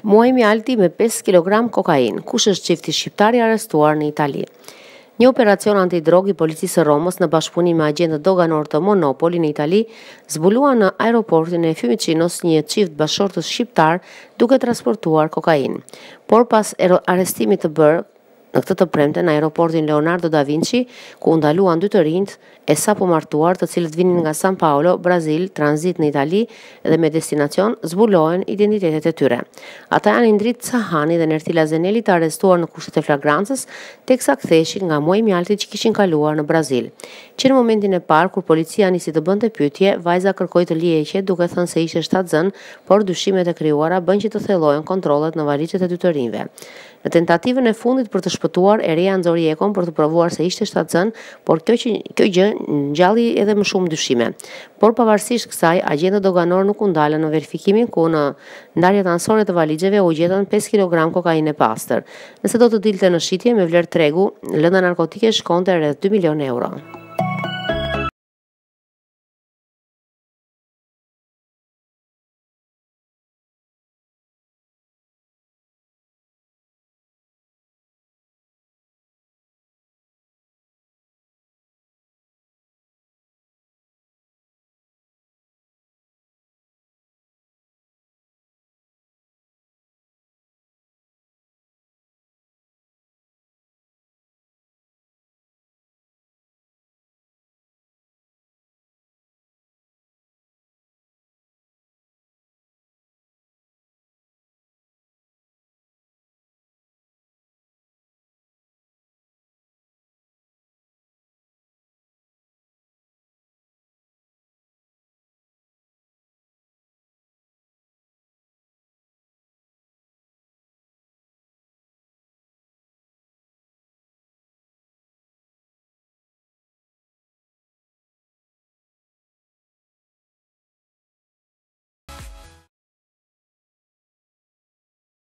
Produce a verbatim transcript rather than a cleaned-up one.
Muaj mjalti me pesë kilogram kokainë. Kush është çifti shqiptar i arrestuar në Itali? Një operacion antidrog i policisë së Romës në bashkëpunim me agentët doganor të Monopoli në Itali zbulua në aeroportin e Fiumicinos një çift bashkëshortës shqiptar duke transportuar kokainë. Por pas arrestimit të bërë në këtë të premte në aeroportin Leonardo da Vinci, ku u ndaluan dy të rinjt e sapo martuar, të cilët vinin nga San Paolo, Brazil, tranzit në Itali dhe me destinacion, zbulohen identitetet e tyre. Ata janë Indrit Cahani dhe Nertila Zeneli të arrestuar në kushtet e flagrancës, teksa ktheheshin nga muaji mjalti që kishin kaluar në Brazil. Që në momentin e parë kur policia nisi të bënte pyetje, vajza kërkoi të liheqet duke thënë se ishte shtatzën, por dyshimet e krijuara bën që të thellohen kontrollet në valizhet e dy të rinjve. Në tentativën e fundit për të shpëtuar, e reja nxori ekon për të provuar se ishte shtatzën, por kjo, që, kjo gjë ngjalli edhe më shumë dyshime. Por pavarësisht kësaj, agentët doganor nuk u ndalën në verifikimin ku në ndarjet anësore të valizheve u gjetën pesë kilogram kokainë e pastër. Nëse do të dilte në shitje me vlerë tregu, lënda narkotike shkonte rreth dy milionë euro.